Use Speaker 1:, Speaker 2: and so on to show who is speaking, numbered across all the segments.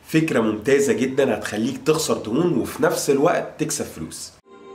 Speaker 1: فكرة ممتازة جدا هتخليك تخسر دهون وفي نفس الوقت تكسب فلوس.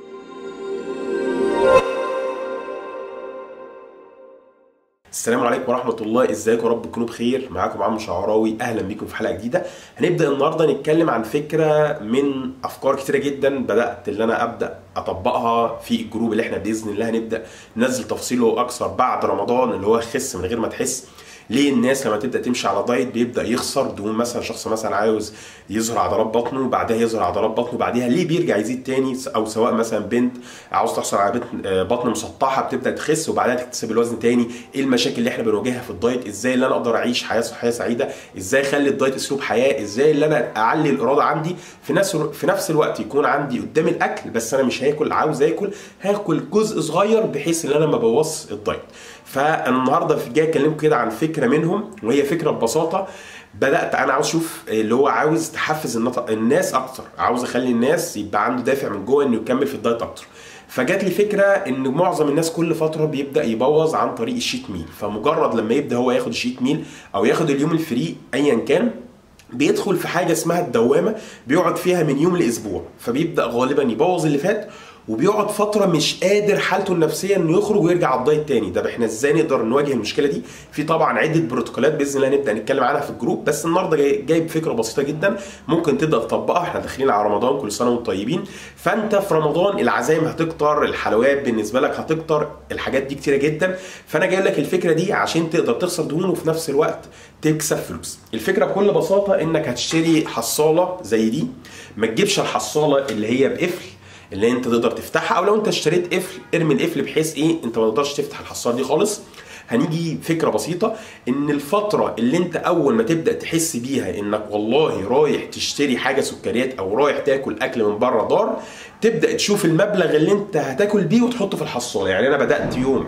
Speaker 1: السلام عليكم ورحمة الله، ازيكم؟ يا رب تكونوا بخير. معاكم عمرو شعراوي، اهلا بيكم في حلقة جديدة. هنبدأ النهاردة نتكلم عن فكرة من افكار كتيرة جدا بدأت اللي انا ابدأ اطبقها في الجروب اللي احنا باذن الله هنبدأ ننزل تفصيله اكثر بعد رمضان، اللي هو خس من غير ما تحس. ليه الناس لما تبدا تمشي على دايت بيبدا يخسر دهون؟ مثلا شخص مثلا عاوز يظهر عضلات بطنه وبعدها يظهر عضلات بطنه وبعدها ليه بيرجع يزيد تاني، او سواء مثلا بنت عاوز تحصل على بطن مسطحه بتبدا تخس وبعدها تكتسب الوزن تاني. ايه المشاكل اللي احنا بنواجهها في الدايت؟ ازاي اللي انا اقدر اعيش حياه صحيه سعيده؟ ازاي اخلي الدايت اسلوب حياه؟ ازاي اللي انا اعلي الاراده عندي في نفس الوقت يكون عندي قدام الاكل بس انا مش هاكل، عاوز اكل هاكل جزء صغير بحيث ان انا ما بوظش الدايت. فانا النهارده جاي اكلمكم كده عن فكره منهم، وهي فكره ببساطه بدات انا عاوز اشوف اللي هو عاوز تحفز الناس اكتر، عاوز اخلي الناس يبقى عنده دافع من جوه انه يكمل في الدايت اكتر. فجات لي فكره ان معظم الناس كل فتره بيبدا يبوظ عن طريق الشيت ميل. فمجرد لما يبدا هو ياخد الشيت ميل او ياخد اليوم الفري ايا كان، بيدخل في حاجه اسمها الدوامه، بيقعد فيها من يوم لاسبوع، فبيبدا غالبا يبوظ اللي فات وبيقعد فتره مش قادر حالته النفسيه انه يخرج ويرجع على الدايت تاني. ده احنا ازاي نقدر نواجه المشكله دي؟ في طبعا عده بروتوكولات باذن الله نبدا نتكلم عنها في الجروب، بس النهارده جاي بفكره بسيطه جدا ممكن تبدا تطبقها. احنا داخلين على رمضان، كل سنه وانتم طيبين. فانت في رمضان العزايم هتكتر، الحلويات بالنسبه لك هتكتر، الحاجات دي كتيره جدا. فانا جايب لك الفكره دي عشان تقدر تخسر دهون وفي نفس الوقت تكسب فلوس. الفكره بكل بساطه انك هتشتري حصاله زي دي. ما تجيبش الحصاله اللي هي بقفل اللي انت تقدر تفتحها، او لو انت اشتريت قفل ارمي القفل بحيث ايه انت ما تقدرش تفتح الحصاله دي خالص. هنيجي فكره بسيطه، ان الفتره اللي انت اول ما تبدا تحس بيها انك والله رايح تشتري حاجه سكريات او رايح تاكل اكل من بره ضار، تبدا تشوف المبلغ اللي انت هتاكل بيه وتحطه في الحصاله. يعني انا بدات يوم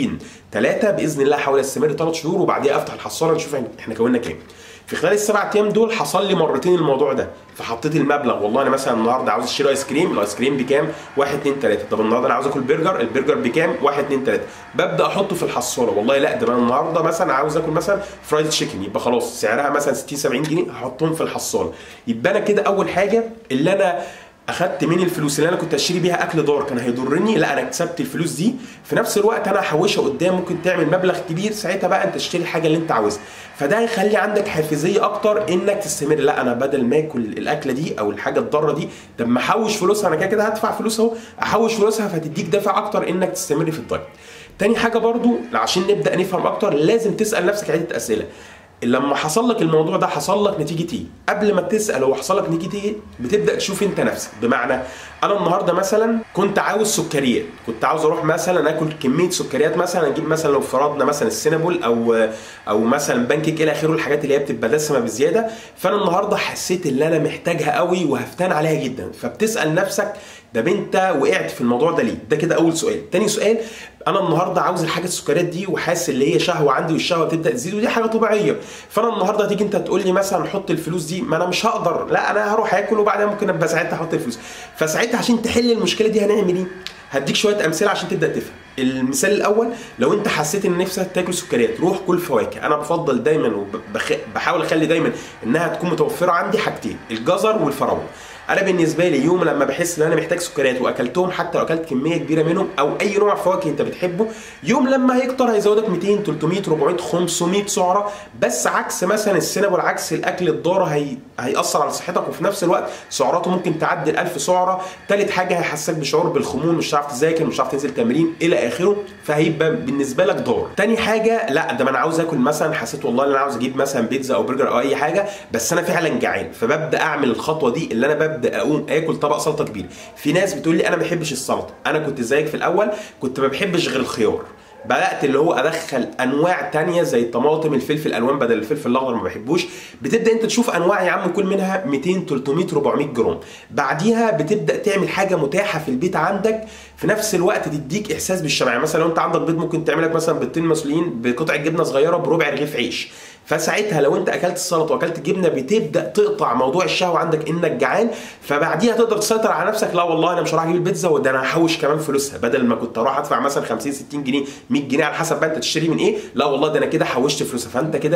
Speaker 1: 20/3 باذن الله، احاول استمر 3 شهور وبعديها افتح الحصاله نشوف احنا كونا كام. في خلال ال7 ايام دول حصل لي مرتين الموضوع ده، فحطيت المبلغ. والله انا مثلا النهارده عاوز اشتري ايس كريم، الايس كريم بكام؟ 1 2 3. طب النهارده انا عاوز اكل برجر، البرجر بكام؟ 1 2 3. ببدا احطه في الحصاله. والله لا ده انا النهارده مثلا عاوز اكل مثلا فرايد تشيكن، يبقى خلاص سعرها مثلا 60 70 جنيه هحطهم في الحصاله. يبقى انا كده اول حاجه اللي انا اخدت من الفلوس اللي انا كنت اشتري بيها اكل ضار كان هيضرني، لا انا كسبت الفلوس دي. في نفس الوقت انا هحوشها قدام، ممكن تعمل مبلغ كبير، ساعتها بقى انت تشتري الحاجه اللي انت عاوزها. فده هيخلي عندك حافزيه اكتر انك تستمر. لا انا بدل ما اكل الاكله دي او الحاجه الضاره دي، طب ما احوش فلوسها، انا كده كده هدفع فلوس اهو، احوش فلوسها، فتديك دافع اكتر انك تستمر في الدايت. تاني حاجه برضو عشان نبدا نفهم اكتر، لازم تسال نفسك عده اسئله. لما حصل لك الموضوع ده حصل لك نتيجه ايه؟ قبل ما تسال هو حصل لك نتيجه ايه، بتبدا تشوف انت نفسك. بمعنى انا النهارده مثلا كنت عاوز سكريات، كنت عاوز اروح مثلا اكل كميه سكريات، مثلا اجيب مثلا لو فرضنا مثلا السينابول او مثلا بانكيك الى اخره، الحاجات اللي هي بتبقى دسمه بزياده. فانا النهارده حسيت ان انا محتاجها قوي وهفتان عليها جدا، فبتسال نفسك ده انت وقعت في الموضوع ده ليه؟ ده كده اول سؤال. تاني سؤال، انا النهارده عاوز الحاجه السكريات دي وحاسس اللي هي شهوه عندي والشهوه بتبدا تزيد ودي حاجه طبيعيه. فانا النهارده هتيجي انت تقول لي مثلا حط الفلوس دي، ما انا مش هقدر، لا انا هروح اكل وبعدها ممكن ابقى ساعتها احط الفلوس. فساعتها عشان تحل المشكله دي هنعمل ايه؟ هديك شويه امثله عشان تبدا تفهم. المثال الاول، لو انت حسيت ان نفسك تاكل سكريات روح كل فواكه. انا بفضل دايما وبحاول اخلي دايما انها تكون متوفره عندي حاجتين، الجزر والفراوله. انا بالنسبه لي يوم لما بحس ان انا محتاج سكريات واكلتهم، حتى لو اكلت كميه كبيره منهم او اي نوع فواكه انت بتحبه، يوم لما هيكتر هيزودك 200 300 400 500 سعره. بس عكس مثلا السينابول، عكس الاكل الضار هيأثر على صحتك، وفي نفس الوقت سعراته ممكن تعدي 1000 سعره. ثالث حاجه هيحسسك بشعور بالخمول، مش هتعرف تذاكر، مش هتعرف تنزل تمرين الى اخره، فهيبقى بالنسبه لك ضار. تاني حاجه، لا ده ما انا عاوز اكل مثلا، حسيت والله ان انا عاوز اجيب مثلا بيتزا او برجر او اي حاجه، بس انا فعلا جعان، فببدا اعمل الخطوه دي اللي انا ببدا اقوم اكل طبق سلطه كبير. في ناس بتقول لي انا ما بحبش السلطه، انا كنت زيك في الاول، كنت ما بحبش غير الخيار. بدات اللي هو ادخل انواع تانية زي الطماطم، الفلفل الالوان بدل الفلفل الاخضر ما بحبوش. بتبدا انت تشوف انواع يا عم كل منها 200 300 400 جرام. بعديها بتبدا تعمل حاجه متاحه في البيت عندك، في نفس الوقت تديك احساس بالشبع. يعني مثلا لو انت عندك بيض ممكن تعمل لك مثلا بيضتين مسلوقين بقطعه جبنه صغيره بربع رغيف عيش. فساعتها لو انت اكلت السلطه واكلت الجبنه بتبدا تقطع موضوع الشهوه عندك انك جعان، فبعديها تقدر تسيطر على نفسك. لا والله انا مش هروح اجيب البيتزا، وده انا هحوش كمان فلوسها، بدل ما كنت اروح ادفع مثلا 50 60 جنيه 100 جنيه على حسب بقى انت تشتري من ايه، لا والله ده انا كده حوشت فلوسها. فانت كده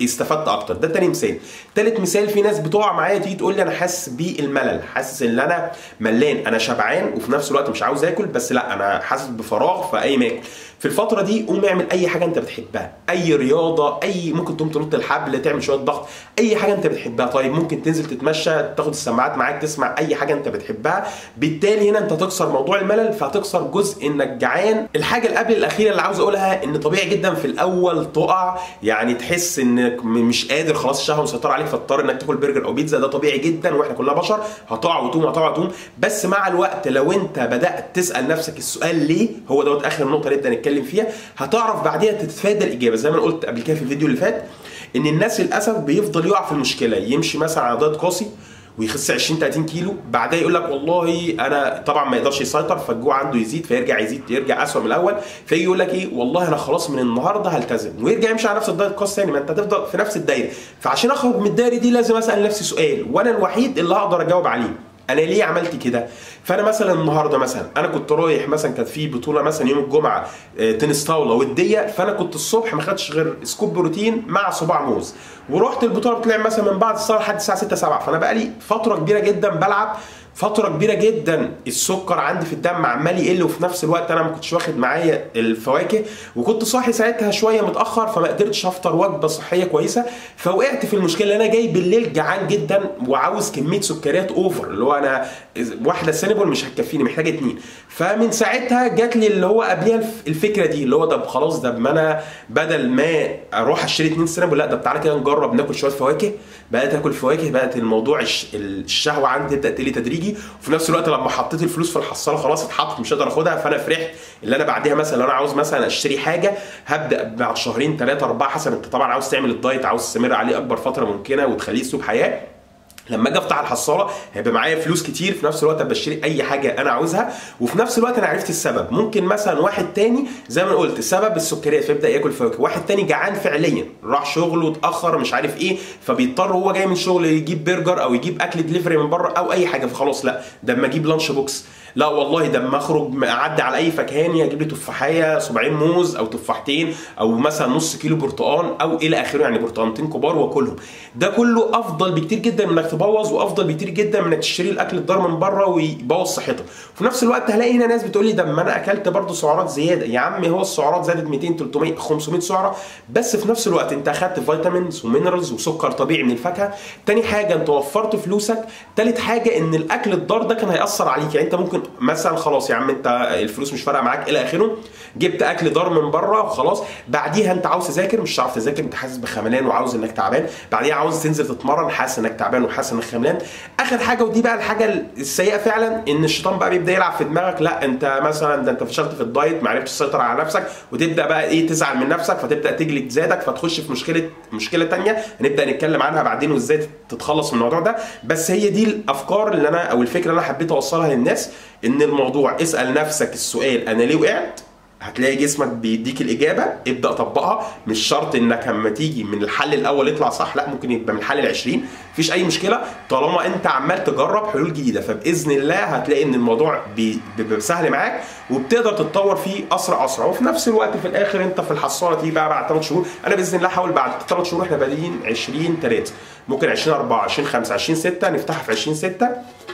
Speaker 1: استفدت اكتر. ده تاني مثال. تالت مثال، في ناس بتقع معايا تيجي تقول لي انا حاسس بالملل، حاسس ان انا ملان، انا شبعان وفي نفس الوقت مش عاوز اكل، بس لا انا حاسس بفراغ فاي ماكل. في الفتره دي قوم اعمل اي حاجه انت بتحبها، اي رياضه، اي ممكن تقوم تنط الحبل، تعمل شويه ضغط، اي حاجه انت بتحبها. طيب ممكن تنزل تتمشى، تاخد السماعات معاك تسمع اي حاجه انت بتحبها. بالتالي هنا انت تكسر موضوع الملل، فهتكسر جزء انك جعان. الحاجه اللي قبل الاخيره اللي عاوز اقولها، ان طبيعي جدا في الاول تقع، يعني تحس انك مش قادر خلاص الشهوه مسيطره عليك فتضطر انك تاكل برجر او بيتزا. ده طبيعي جدا واحنا كلنا بشر، هتقع وتقوم هتقع وتقوم. بس مع الوقت لو انت بدات تسال نفسك السؤال ليه، هو دوت اخر نقطه نبدا نتكلم فيها، هتعرف بعديها تتفادى الاجابه. زي ما انا قلت قبل كده في الفيديو اللي فات، ان الناس للاسف بيفضل يقع في المشكله، يمشي مثلا على دايت قاسي ويخس 20 30 كيلو، بعدها يقول لك والله انا طبعا ما يقدرش يسيطر، فالجوع عنده يزيد فيرجع يزيد، يرجع اسوء من الاول، فيجي يقول لك ايه والله انا خلاص من النهارده هلتزم، ويرجع يمشي على نفس الدايت قاسي ثاني. ما انت هتفضل في نفس الدايره. فعشان اخرج من الدايره دي لازم اسال نفسي سؤال، وانا الوحيد اللي هقدر اجاوب عليه، انا ليه عملت كده؟ فانا مثلا النهارده مثلا انا كنت رايح مثلا، كانت في بطوله مثلا يوم الجمعه تنس طاوله وديه، فانا كنت الصبح ما خدتش غير سكوب بروتين مع صباع موز، ورحت البطوله بتلعب مثلا من بعد الصلاه لحد الساعه 6 7، فانا بقالي فتره كبيره جدا بلعب، فتره كبيره جدا السكر عندي في الدم عمال يقل، وفي نفس الوقت انا ما كنتش واخد معايا الفواكه، وكنت صاحي ساعتها شويه متاخر، فما قدرتش افطر وجبه صحيه كويسه، فوقعت في المشكله ان انا جاي بالليل جعان جدا وعاوز كميه سكريات اوفر، اللي هو انا واحده سينابول مش هتكفيني، محتاجه 2. فمن ساعتها جات لي اللي هو قبلها الفكره دي، اللي هو طب خلاص، ده ما انا بدل ما اروح اشتري 2 سينابول، لا ده تعالى كده نجرب ناكل شويه فواكه. بقيت اكل فواكه، بقت الموضوع الشهوه عندي تبدا تقل تدريجي، وفي نفس الوقت لما حطيت الفلوس في الحصاله خلاص اتحطت مش هقدر اخدها، فانا فرحت. اللي انا بعديها مثلا لو انا عاوز مثلا اشتري حاجه، هبدا بعد شهرين 3 4 حسب انت طبعا عاوز تعمل الدايت، عاوز تستمر عليه اكبر فتره ممكنه وتخليه اسلوب حياه، لما اجي افتح الحصاله هيبقى معايا فلوس كتير، في نفس الوقت ابقى اشتري اي حاجه انا عاوزها، وفي نفس الوقت انا عرفت السبب. ممكن مثلا واحد تاني زي ما قلت سبب السكريات فيبدا ياكل فواكه، واحد تاني جعان فعليا راح شغله اتاخر مش عارف ايه، فبيضطر هو جاي من شغل يجيب برجر او يجيب اكل دليفري من بره او اي حاجه، فخلاص لا ده اما اجيب لانش بوكس، لا والله ده اما اخرج اعدي على اي فكهاني اجيب لي تفاحيه، صباعين موز او تفاحتين، او مثلا نص كيلو برتقان او الى اخره، يعني برتقانتين كبار واكلهم. ده كله افضل بكتير جدا من انك تبوظ، وافضل بكتير جدا من انك تشتري الاكل الضار من بره ويبوظ صحتك. وفي نفس الوقت هلاقي هنا ناس بتقول لي ده ما انا اكلت برضه سعرات زياده. يا عم هو السعرات زادت 200 300 500 سعره، بس في نفس الوقت انت اخدت فيتامينز ومينرالز وسكر طبيعي من الفاكهه. تاني حاجه انت وفرت فلوسك. تالت حاجه ان الاكل الضار ده كان هياثر عليك، يعني انت ممكن مثلا خلاص يا عم انت الفلوس مش فارقه معاك الى اخره، جبت اكل ضار من بره وخلاص، بعديها انت عاوز تذاكر مش هتعرف تذاكر، انت حاسس بخملان وعاوز انك تعبان، بعديها عاوز تنزل تتمرن حاسس انك تعبان وحاسس انك خملان. اخر حاجه ودي بقى الحاجه السيئه فعلا، ان الشيطان بقى بيبدا يلعب في دماغك، لا انت مثلا ده انت فشلت في الدايت ما عرفتش تسيطر على نفسك، وتبدا بقى ايه تزعل من نفسك، فتبدا تجلد ذاتك، فتخش في مشكله ثانيه هنبدا نتكلم عنها بعدين وازاي تتخلص من الموضوع ده. بس هي دي الافكار اللي انا او الفكره اللي انا حبيت اوصلها للناس، ان الموضوع اسال نفسك السؤال انا ليه وقعت، هتلاقي جسمك بيديك الاجابه، ابدا طبقها. مش شرط انك اما تيجي من الحل الاول يطلع صح، لا ممكن يبقى من الحل ال20، مفيش اي مشكله طالما انت عمال تجرب حلول جديده، فباذن الله هتلاقي ان الموضوع بيبقى سهل معاك وبتقدر تتطور فيه اسرع. وفي نفس الوقت في الاخر انت في الحصاله دي بقى بعد 3 شهور، انا باذن الله هحاول بعد 3 شهور احنا بادئين 20/3 ممكن 20/4 20/5 20/6 نفتحها في 20/6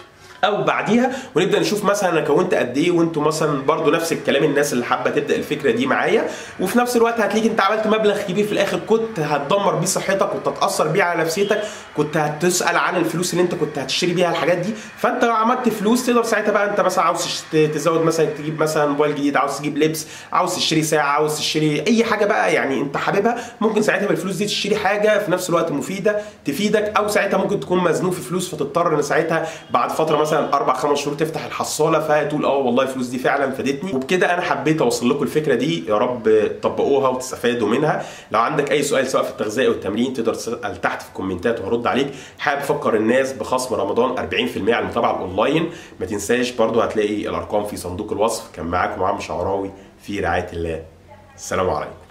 Speaker 1: او بعديها، ونبدا نشوف مثلا انا كونت قد ايه، وانتم مثلا برضو نفس الكلام الناس اللي حابه تبدا الفكره دي معايا. وفي نفس الوقت هتلاقيك انت عملت مبلغ كبير في الاخر كنت هتدمر بيه صحتك، كنت هتاثر بيه على نفسيتك، كنت هتسال عن الفلوس اللي انت كنت هتشتري بيها الحاجات دي. فانت لو عملت فلوس تقدر ساعتها بقى انت مثلا عاوز تزود، مثلا تجيب مثلا موبايل جديد، عاوز تجيب لبس، عاوز تشتري ساعه، عاوز تشتري اي حاجه بقى يعني انت حاببها، ممكن ساعتها بالفلوس دي تشتري حاجه في نفس الوقت مفيده تفيدك. او ساعتها ممكن تكون مزنوق في فلوس فتضطر ان ساعتها بعد فتره مثلا 4 5 شهور تفتح الحصاله فتقول والله الفلوس دي فعلا فادتني. وبكده انا حبيت اوصل لكم الفكره دي، يا رب تطبقوها وتستفادوا منها. لو عندك اي سؤال سواء في التغذيه او التمرين تقدر تسال تحت في الكومنتات وهرد عليك. حابب افكر الناس بخصم رمضان 40% على المتابعه الاونلاين، ما تنساش برضو هتلاقي الارقام في صندوق الوصف. كان معاكم عمرو شعراوي في رعايه الله، السلام عليكم.